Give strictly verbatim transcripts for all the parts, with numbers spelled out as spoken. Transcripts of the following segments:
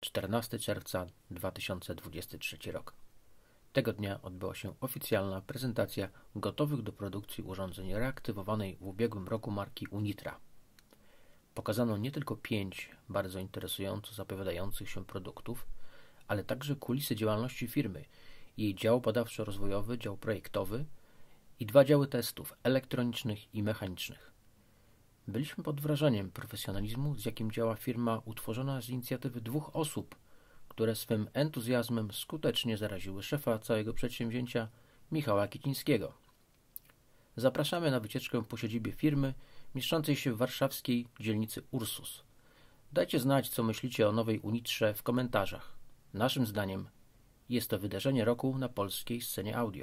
czternastego czerwca dwa tysiące dwudziestego trzeciego rok. Tego dnia odbyła się oficjalna prezentacja gotowych do produkcji urządzeń reaktywowanej w ubiegłym roku marki Unitra. Pokazano nie tylko pięć bardzo interesująco zapowiadających się produktów, ale także kulisy działalności firmy, jej dział badawczo-rozwojowy, dział projektowy i dwa działy testów elektronicznych i mechanicznych. Byliśmy pod wrażeniem profesjonalizmu, z jakim działa firma utworzona z inicjatywy dwóch osób, które swym entuzjazmem skutecznie zaraziły szefa całego przedsięwzięcia, Michała Kicińskiego. Zapraszamy na wycieczkę po siedzibie firmy mieszczącej się w warszawskiej dzielnicy Ursus. Dajcie znać, co myślicie o nowej Unitrze w komentarzach. Naszym zdaniem jest to wydarzenie roku na polskiej scenie audio.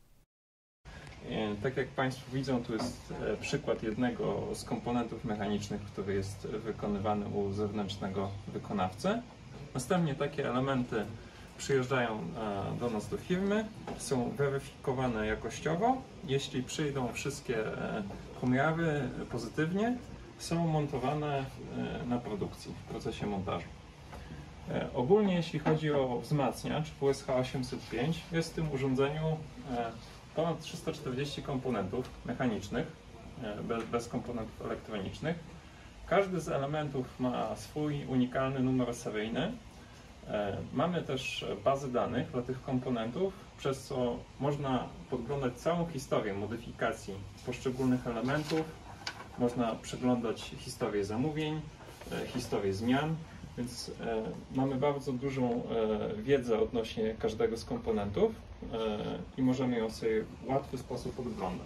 Tak jak Państwo widzą, tu jest przykład jednego z komponentów mechanicznych, który jest wykonywany u zewnętrznego wykonawcy. Następnie takie elementy przyjeżdżają do nas do firmy, są weryfikowane jakościowo. Jeśli przyjdą wszystkie pomiary pozytywnie, są montowane na produkcji w procesie montażu. Ogólnie jeśli chodzi o wzmacniacz W S H osiemset pięć, jest w tym urządzeniu ponad trzysta czterdzieści komponentów mechanicznych, bez, bez komponentów elektronicznych. Każdy z elementów ma swój unikalny numer seryjny. Mamy też bazy danych dla tych komponentów, przez co można podglądać całą historię modyfikacji poszczególnych elementów. Można przeglądać historię zamówień, historię zmian, więc mamy bardzo dużą wiedzę odnośnie każdego z komponentów i możemy ją sobie w łatwy sposób podglądać.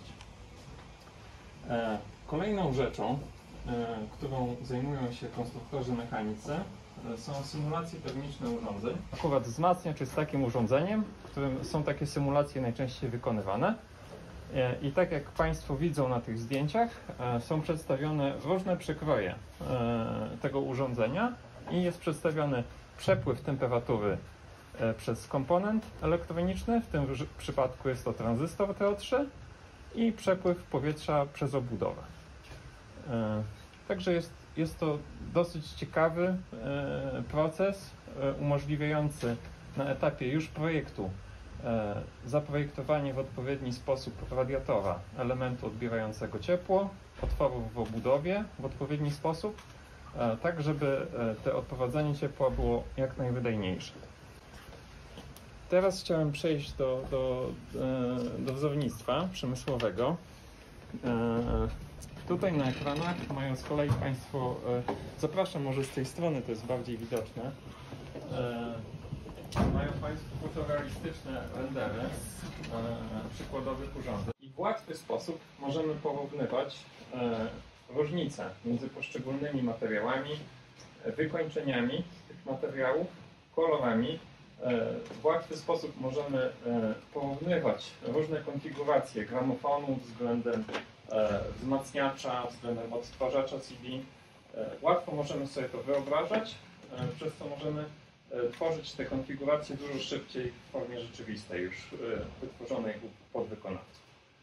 Kolejną rzeczą, którą zajmują się konstruktorzy mechanicy, są symulacje termiczne urządzeń. Akurat wzmacniacz jest takim urządzeniem, w którym są takie symulacje najczęściej wykonywane. I tak jak Państwo widzą na tych zdjęciach, są przedstawione różne przekroje tego urządzenia i jest przedstawiony przepływ temperatury przez komponent elektroniczny, w tym przypadku jest to tranzystor T O trzy, i przepływ powietrza przez obudowę. Także jest, jest to dosyć ciekawy proces umożliwiający na etapie już projektu zaprojektowanie w odpowiedni sposób radiatora, elementu odbierającego ciepło, otworów w obudowie w odpowiedni sposób, tak żeby to odprowadzanie ciepła było jak najwydajniejsze. Teraz chciałem przejść do, do, do wzornictwa przemysłowego. Tutaj na ekranach mają z kolei Państwo, zapraszam może z tej strony, to jest bardziej widoczne, mają Państwo fotorealistyczne rendery przykładowych urządzeń i w łatwy sposób możemy porównywać różnice między poszczególnymi materiałami, wykończeniami tych materiałów, kolorami. W łatwy sposób możemy porównywać różne konfiguracje gramofonu względem wzmacniacza, względem odtwarzacza C D. Łatwo możemy sobie to wyobrażać, przez co możemy tworzyć te konfiguracje dużo szybciej w formie rzeczywistej, już wytworzonej u podwykonawców.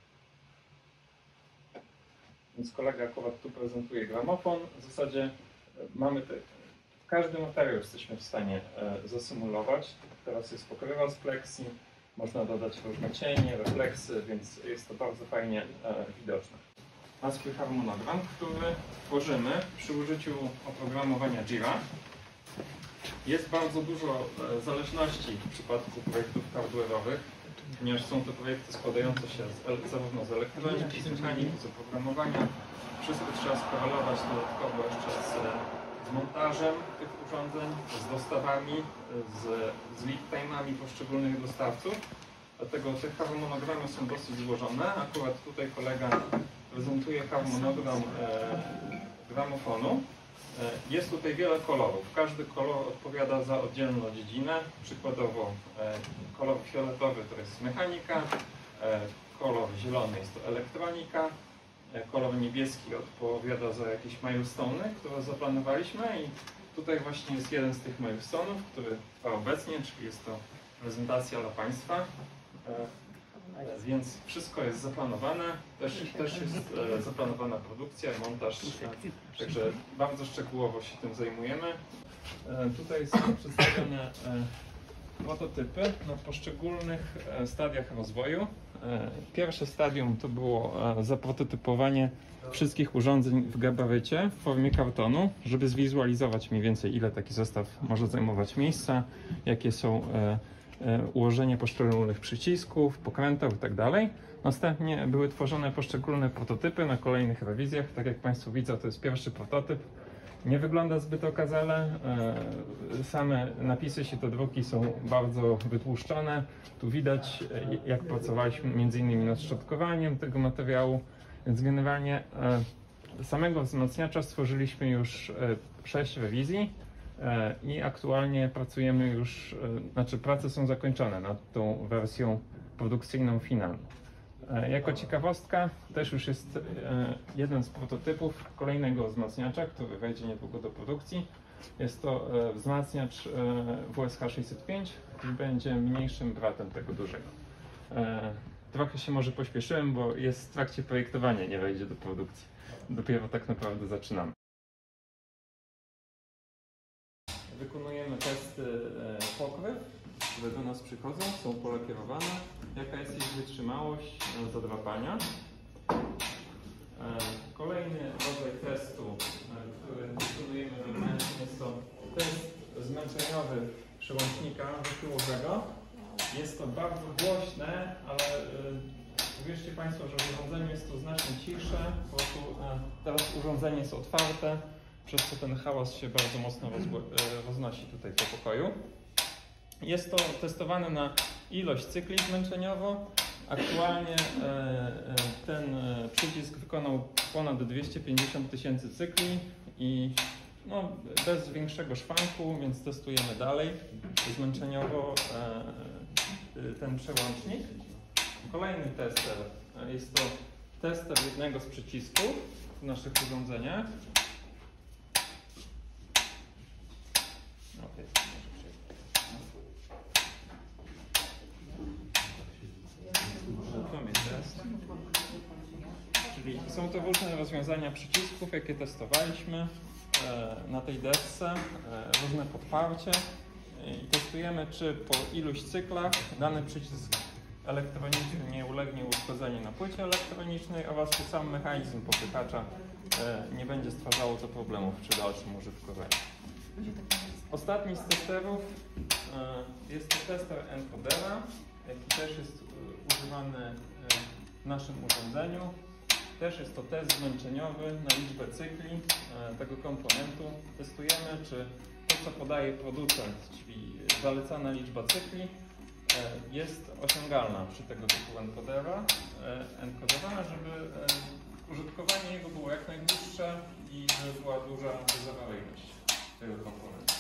Więc kolega akurat tu prezentuje gramofon. W zasadzie mamy te, każdy materiał jesteśmy w stanie zasymulować. Teraz jest pokrywa z pleksji, można dodać różne cienie, refleksy, więc jest to bardzo fajnie widoczne. Ma swój harmonogram, który tworzymy przy użyciu oprogramowania Jira. Jest bardzo dużo zależności w przypadku projektów hardware'owych, ponieważ są to projekty składające się z, zarówno z elektroniki, z mechaniki, z oprogramowania. Wszystko trzeba skorelować dodatkowo jeszcze z, z montażem tych urządzeń, z dostawami, z, z lead time'ami poszczególnych dostawców. Dlatego te harmonogramy są dosyć złożone. Akurat tutaj kolega prezentuje harmonogram e, gramofonu. Jest tutaj wiele kolorów. Każdy kolor odpowiada za oddzielną dziedzinę. Przykładowo kolor fioletowy to jest mechanika, kolor zielony jest to elektronika, kolor niebieski odpowiada za jakieś milestone'y, które zaplanowaliśmy i tutaj właśnie jest jeden z tych milestone'ów, który trwa obecnie, czyli jest to prezentacja dla Państwa. Więc wszystko jest zaplanowane, też, też jest zaplanowana produkcja, montaż, także bardzo szczegółowo się tym zajmujemy. Tutaj są przedstawione prototypy na poszczególnych stadiach rozwoju. Pierwsze stadium to było zaprototypowanie wszystkich urządzeń w gabarycie w formie kartonu, żeby zwizualizować mniej więcej, ile taki zestaw może zajmować miejsca, jakie są ułożenia poszczególnych przycisków, pokrętów itd. Następnie były tworzone poszczególne prototypy na kolejnych rewizjach. Tak jak Państwo widzą, to jest pierwszy prototyp. Nie wygląda zbyt okazale. Same napisy siatodruki są bardzo wytłuszczone. Tu widać, jak pracowaliśmy między innymi nad szczotkowaniem tego materiału. Więc generalnie samego wzmacniacza stworzyliśmy już sześć rewizji i aktualnie pracujemy już, znaczy prace są zakończone nad tą wersją produkcyjną finalną. Jako ciekawostka też już jest jeden z prototypów kolejnego wzmacniacza, który wejdzie niedługo do produkcji. Jest to wzmacniacz W S H sześćset pięć, który będzie mniejszym bratem tego dużego. Trochę się może pośpieszyłem, bo jest w trakcie projektowania, nie wejdzie do produkcji. Dopiero tak naprawdę zaczynamy. Wykonujemy testy pokryw, które do nas przychodzą, są polakierowane. Jaka jest ich wytrzymałość zadrapania. Kolejny rodzaj testu, który wykonujemy wewnętrznie, jest to test zmęczeniowy przełącznika wychyłowego. Jest to bardzo głośne, ale uwierzcie Państwo, że w urządzeniu jest to znacznie cichsze. Po prostu teraz urządzenie jest otwarte, przez co ten hałas się bardzo mocno roznosi tutaj po pokoju. Jest to testowane na ilość cykli zmęczeniowo. Aktualnie ten przycisk wykonał ponad dwieście pięćdziesiąt tysięcy cykli i no, bez większego szwanku, więc testujemy dalej zmęczeniowo ten przełącznik. Kolejny tester jest to tester jednego z przycisków w naszych urządzeniach. Okay. Czyli są to różne rozwiązania przycisków, jakie testowaliśmy na tej desce, różne podparcie i testujemy, czy po iluś cyklach dany przycisk elektroniczny nie ulegnie uszkodzeniu na płycie elektronicznej oraz czy sam mechanizm popychacza nie będzie stwarzało to problemów przy dalszym użytkowaniu. Ostatni z testerów jest to tester encodera, jaki też jest używany w naszym urządzeniu. Też jest to test zmęczeniowy na liczbę cykli tego komponentu. Testujemy, czy to, co podaje producent, czyli zalecana liczba cykli, jest osiągalna przy tego typu encodera, encodera, żeby użytkowanie jego było jak najdłuższe i żeby była duża bezawaryjność tego komponentu.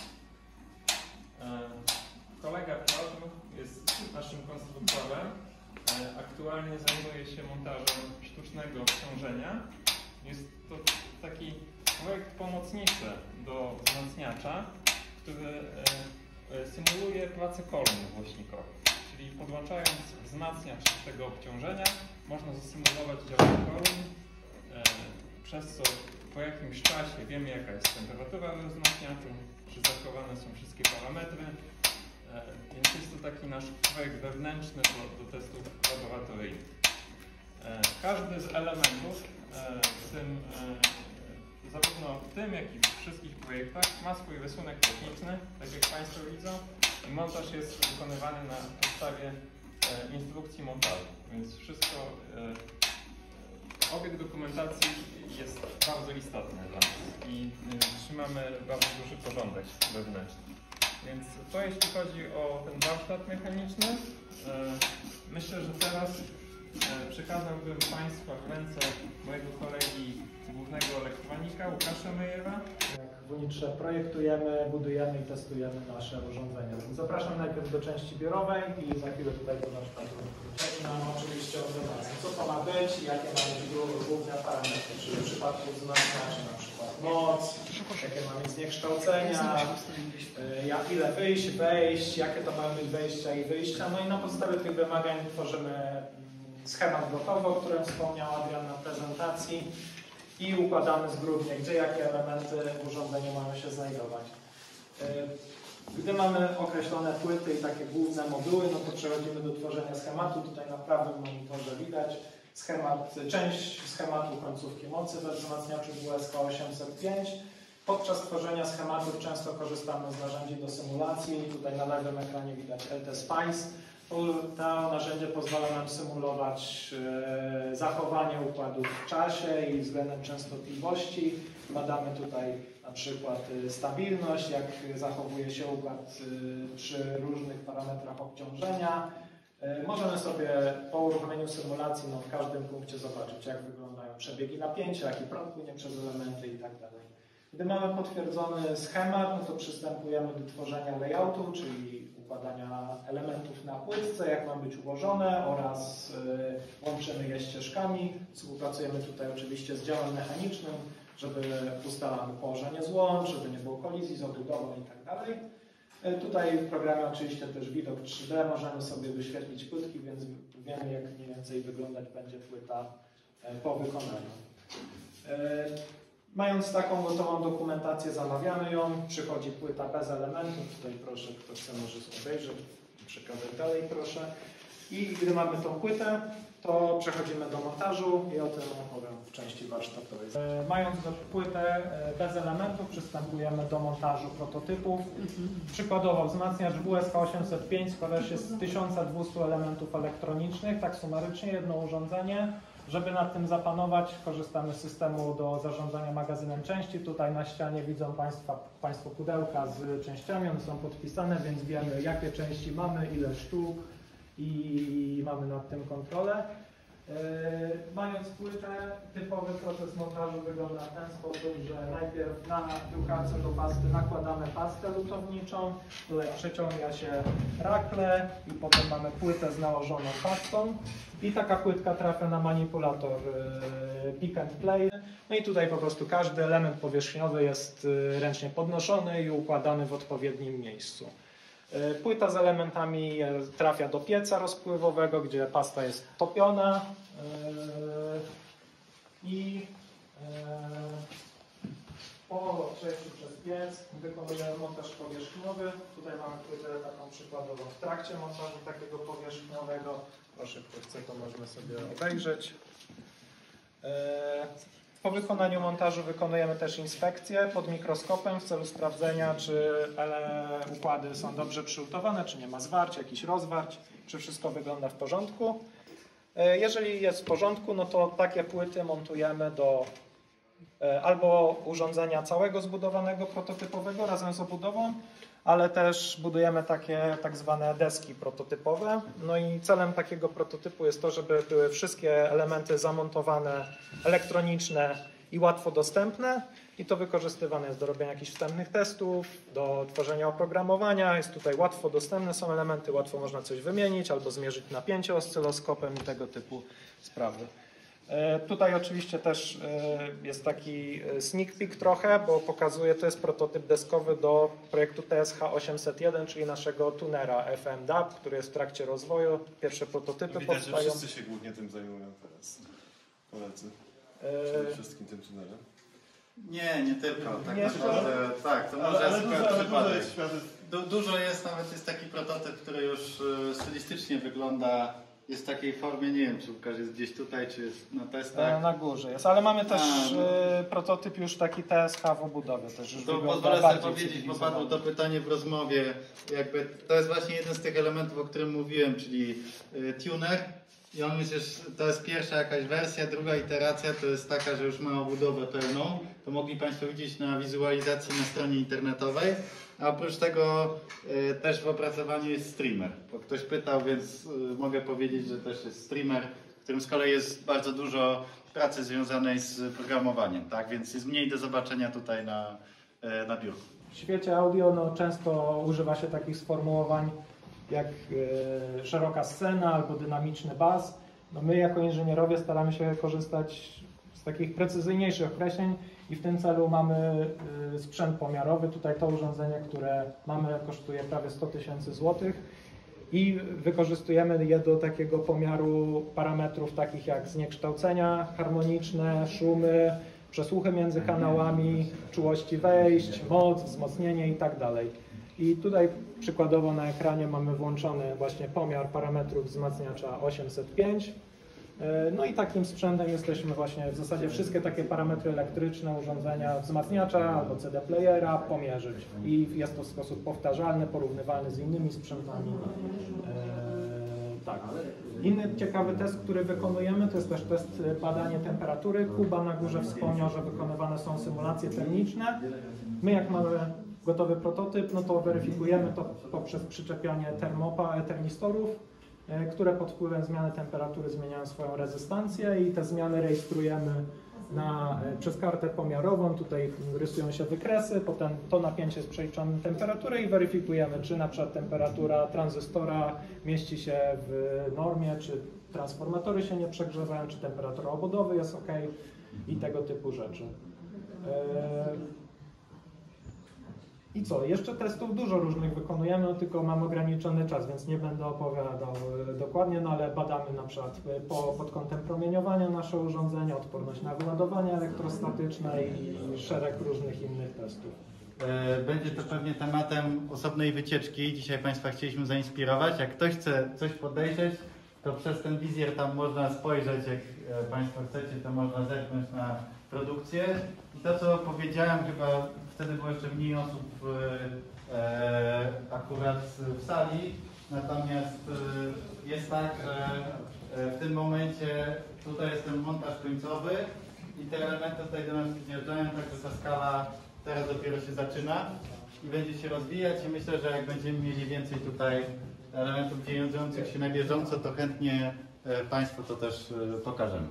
Kolega Piotr jest naszym konstruktorem. Aktualnie zajmuje się montażem sztucznego obciążenia. Jest to taki projekt pomocniczy do wzmacniacza, który symuluje pracę kolumn głośnikowych. Czyli podłączając wzmacniacz tego obciążenia można zasymulować działanie kolumn, przez co po jakimś czasie wiemy, jaka jest temperatura we wzmacniaczu, czy zachowane są wszystkie parametry. Więc jest to taki nasz projekt wewnętrzny do, do testów laboratoryjnych. Każdy z elementów w tym, zarówno w tym, jak i w wszystkich projektach ma swój rysunek techniczny, tak jak Państwo widzą, i montaż jest wykonywany na podstawie instrukcji montażu, więc wszystko, obieg dokumentacji jest bardzo istotny dla nas i trzymamy bardzo duży porządek wewnętrzny. Więc to jeśli chodzi o ten warsztat mechaniczny. Myślę, że teraz przekazałbym Państwa w ręce mojego kolegi głównego elektronika, Łukasza Mejera. Jak w Unitrze projektujemy, budujemy i testujemy nasze urządzenia. Zapraszam najpierw do części biurowej i za chwilę tutaj do warsztatu. Zaczynamy oczywiście od wzmacniania. Co to ma być i jakie ma być główne parametry, czyli w przypadku wzmacniaczy na przykład moc, jakie ma mieć zniekształcenia, jak ile wyjść, wejść, jakie to mają być wejścia i wyjścia. No i na podstawie tych wymagań tworzymy schemat blokowy, o którym wspomniał Adrian na prezentacji i układamy zgrubnie, gdzie jakie elementy w urządzeniu mają się znajdować. Gdy mamy określone płyty i takie główne moduły, no to przechodzimy do tworzenia schematu. Tutaj na prawym monitorze widać schemat, część schematu końcówki mocy we wzmacniaczu W S K osiemset pięć. Podczas tworzenia schematów często korzystamy z narzędzi do symulacji. Tutaj na lewym ekranie widać L T Spice. To narzędzie pozwala nam symulować e, zachowanie układów w czasie i względem częstotliwości. Badamy tutaj na przykład stabilność, jak zachowuje się układ e, przy różnych parametrach obciążenia. E, możemy sobie po uruchomieniu symulacji no, w każdym punkcie zobaczyć, jak wyglądają przebiegi napięcia, jaki prąd płynie przez elementy itd. Gdy mamy potwierdzony schemat, no to przystępujemy do tworzenia layoutu, czyli układania elementów na płytce, jak ma być ułożone oraz y, łączymy je ścieżkami. Współpracujemy tutaj oczywiście z działem mechanicznym, żeby ustalamy położenie złącz, żeby nie było kolizji z obudową itd. Y, tutaj w programie oczywiście też widok trzy D, możemy sobie wyświetlić płytki, więc wiemy, jak mniej więcej wyglądać będzie płyta y, po wykonaniu. Y, Mając taką gotową dokumentację, zamawiamy ją, przychodzi płyta bez elementów, tutaj proszę, kto chce może obejrzeć, przekazać dalej proszę. I gdy mamy tą płytę, to przechodzimy do montażu i o tym opowiem w części warsztatowej. E, mając płytę bez elementów, przystępujemy do montażu prototypów. Przykładowo wzmacniacz W S K osiemset pięć składa się z tysiąc dwieście elementów elektronicznych, tak sumarycznie jedno urządzenie. Żeby nad tym zapanować, korzystamy z systemu do zarządzania magazynem części. Tutaj na ścianie widzą Państwa, Państwo pudełka z częściami, one są podpisane, więc wiemy, jakie części mamy, ile sztuk i mamy nad tym kontrolę. Yy, mając płytę, typowy proces montażu wygląda w ten sposób, że najpierw na drukarce do pasty nakładamy pastę lutowniczą, tutaj przeciąga się rakle i potem mamy płytę z nałożoną pastą i taka płytka trafia na manipulator yy, pick and play. No i tutaj po prostu każdy element powierzchniowy jest yy, ręcznie podnoszony i układany w odpowiednim miejscu. Płyta z elementami trafia do pieca rozpływowego, gdzie pasta jest topiona i po przejściu przez piec wykonujemy montaż powierzchniowy. Tutaj mamy płytę taką przykładową w trakcie montażu takiego powierzchniowego. Proszę, kto chce, to można sobie obejrzeć. Po wykonaniu montażu wykonujemy też inspekcję pod mikroskopem w celu sprawdzenia, czy układy są dobrze przylutowane, czy nie ma zwarć, jakichś rozwarć, czy wszystko wygląda w porządku. Jeżeli jest w porządku, no to takie płyty montujemy do albo urządzenia całego zbudowanego prototypowego razem z obudową, ale też budujemy takie tak zwane deski prototypowe. No i celem takiego prototypu jest to, żeby były wszystkie elementy zamontowane, elektroniczne i łatwo dostępne i to wykorzystywane jest do robienia jakichś wstępnych testów, do tworzenia oprogramowania. Jest tutaj łatwo dostępne są elementy, łatwo można coś wymienić albo zmierzyć napięcie oscyloskopem i tego typu sprawy. Tutaj oczywiście też jest taki sneak peek trochę, bo pokazuje, to jest prototyp deskowy do projektu T S H osiemset jeden, czyli naszego tunera F M D A P, który jest w trakcie rozwoju. Pierwsze prototypy Widać, powstają. że wszyscy się głównie tym zajmują teraz, koledzy. Przede wszystkim tym tunerem. Nie, nie tylko. Tak Nie naprawdę, tak, to może Ale, ale jest dużo, ale dużo przypadek. jest świadectw. Du dużo jest, nawet jest taki prototyp, który już y, stylistycznie wygląda, jest w takiej formie, nie wiem, czy Łukasz jest gdzieś tutaj, czy jest na testach. Na górze jest, ale mamy też A, no. y, prototyp już taki T S H w obudowie. Też już To wygląda pozwolę sobie bardziej powiedzieć, bo cywilizowany. padło to pytanie w rozmowie, jakby to jest właśnie jeden z tych elementów, o którym mówiłem, czyli y, tuner. I on już jest, to jest pierwsza jakaś wersja, druga iteracja to jest taka, że już ma obudowę pełną. To mogli Państwo widzieć na wizualizacji na stronie internetowej. A oprócz tego y, też w opracowaniu jest streamer. Bo ktoś pytał, więc y, mogę powiedzieć, że też jest streamer, w którym z kolei jest bardzo dużo pracy związanej z programowaniem. Tak? Więc jest mniej do zobaczenia tutaj na, y, na biurku. W świecie audio no, często używa się takich sformułowań jak e, szeroka scena albo dynamiczny bas. No my jako inżynierowie staramy się korzystać z takich precyzyjniejszych określeń i w tym celu mamy e, sprzęt pomiarowy. Tutaj to urządzenie, które mamy, kosztuje prawie sto tysięcy złotych i wykorzystujemy je do takiego pomiaru parametrów takich jak zniekształcenia harmoniczne, szumy, przesłuchy między kanałami, czułości wejść, moc, wzmocnienie i tak dalej. I tutaj przykładowo na ekranie mamy włączony właśnie pomiar parametrów wzmacniacza osiemset pięć. No i takim sprzętem jesteśmy właśnie w zasadzie wszystkie takie parametry elektryczne urządzenia wzmacniacza albo C D playera pomierzyć. I jest to w sposób powtarzalny, porównywalny z innymi sprzętami. Eee, tak. Inny ciekawy test, który wykonujemy, to jest też test badania temperatury. Kuba na górze wspomniał, że wykonywane są symulacje termiczne. My jak mamy gotowy prototyp, no to weryfikujemy to poprzez przyczepianie termopa, termistorów, które pod wpływem zmiany temperatury zmieniają swoją rezystancję i te zmiany rejestrujemy na, przez kartę pomiarową. Tutaj rysują się wykresy, potem to napięcie jest przeliczone na temperaturę i weryfikujemy, czy na przykład temperatura tranzystora mieści się w normie, czy transformatory się nie przegrzewają, czy temperatura obudowy jest ok i tego typu rzeczy. I co? Jeszcze testów dużo różnych wykonujemy, no tylko mam ograniczony czas, więc nie będę opowiadał dokładnie, no ale badamy na przykład po, pod kątem promieniowania nasze urządzenia, odporność na wyładowania elektrostatyczne i szereg różnych innych testów. Będzie to pewnie tematem osobnej wycieczki. Dzisiaj Państwa chcieliśmy zainspirować. Jak ktoś chce coś podejrzeć, to przez ten wizjer tam można spojrzeć, jak Państwo chcecie, to można zerknąć na produkcję. I to, co powiedziałem, chyba wtedy było jeszcze mniej osób e, akurat w sali, natomiast e, jest tak, że e, w tym momencie tutaj jest ten montaż końcowy i te elementy tutaj do nas wjeżdżają, także ta skala teraz dopiero się zaczyna i będzie się rozwijać i myślę, że jak będziemy mieli więcej tutaj elementów dziejących się na bieżąco, to chętnie e, Państwu to też e, pokażemy.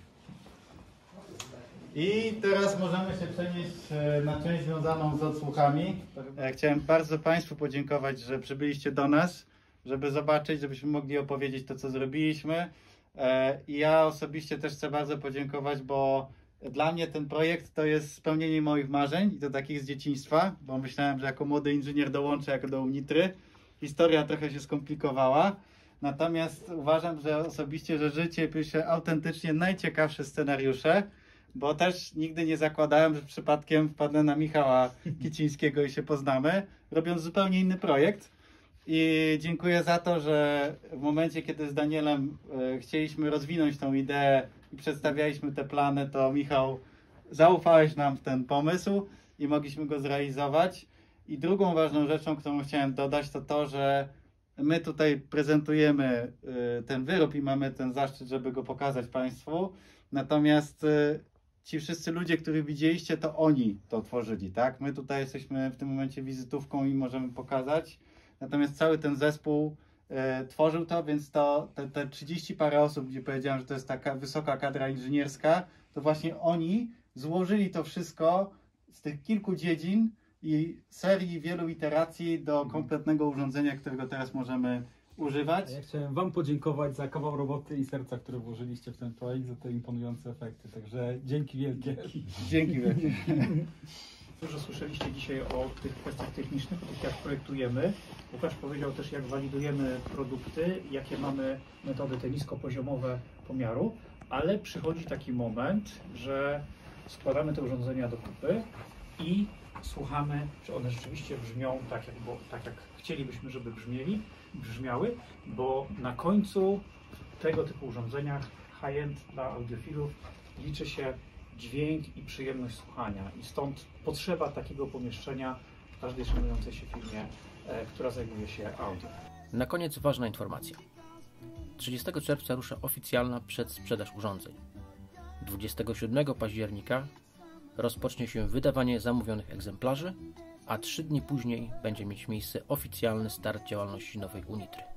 I teraz możemy się przenieść na część związaną z odsłuchami. Chciałem bardzo Państwu podziękować, że przybyliście do nas, żeby zobaczyć, żebyśmy mogli opowiedzieć to, co zrobiliśmy. I ja osobiście też chcę bardzo podziękować, bo dla mnie ten projekt to jest spełnienie moich marzeń i to takich z dzieciństwa, bo myślałem, że jako młody inżynier dołączę jako do Unitry. Historia trochę się skomplikowała. Natomiast uważam, że osobiście, że życie pisze autentycznie najciekawsze scenariusze, bo też nigdy nie zakładałem, że przypadkiem wpadnę na Michała Kicińskiego i się poznamy, robiąc zupełnie inny projekt. I dziękuję za to, że w momencie, kiedy z Danielem e, chcieliśmy rozwinąć tą ideę i przedstawialiśmy te plany, to Michał, zaufałeś nam w ten pomysł i mogliśmy go zrealizować. I drugą ważną rzeczą, którą chciałem dodać, to to, że my tutaj prezentujemy e, ten wyrób i mamy ten zaszczyt, żeby go pokazać Państwu. Natomiast e, ci wszyscy ludzie, których widzieliście, to oni to tworzyli, tak? My tutaj jesteśmy w tym momencie wizytówką i możemy pokazać. Natomiast cały ten zespół e, tworzył to, więc to te, te trzydzieści parę osób, gdzie powiedziałem, że to jest taka wysoka kadra inżynierska, to właśnie oni złożyli to wszystko z tych kilku dziedzin i serii wielu iteracji do kompletnego urządzenia, którego teraz możemy używać. Ja chciałem Wam podziękować za kawał roboty i serca, które włożyliście w ten projekt, za te imponujące efekty. Także dzięki wielkie. Dzięki wielkie. Dużo słyszeliście dzisiaj o tych kwestiach technicznych, o tych jak projektujemy. Łukasz powiedział też, jak walidujemy produkty, jakie mamy metody te niskopoziomowe pomiaru, ale przychodzi taki moment, że składamy te urządzenia do kupy i słuchamy, czy one rzeczywiście brzmią tak, jak, bo, tak jak chcielibyśmy, żeby brzmieli, brzmiały, bo na końcu w tego typu urządzeniach high-end dla audiofilów liczy się dźwięk i przyjemność słuchania i stąd potrzeba takiego pomieszczenia w każdej szanującej się firmie, e, która zajmuje się audio. Na koniec ważna informacja. trzydziestego czerwca rusza oficjalna przedsprzedaż urządzeń. dwudziestego siódmego października rozpocznie się wydawanie zamówionych egzemplarzy, a trzy dni później będzie mieć miejsce oficjalny start działalności nowej Unitry.